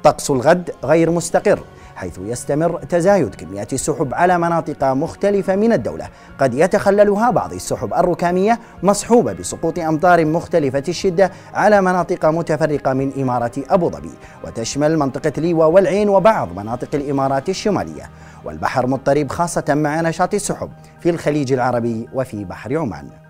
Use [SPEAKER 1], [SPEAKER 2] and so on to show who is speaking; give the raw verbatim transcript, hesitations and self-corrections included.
[SPEAKER 1] طقس الغد غير مستقر، حيث يستمر تزايد كميات السحب على مناطق مختلفة من الدولة، قد يتخللها بعض السحب الركامية مصحوبة بسقوط أمطار مختلفة الشدة على مناطق متفرقة من إمارة أبو ظبي، وتشمل منطقة ليوة والعين وبعض مناطق الإمارات الشمالية. والبحر مضطرب خاصة مع نشاط السحب في الخليج العربي وفي بحر عمان.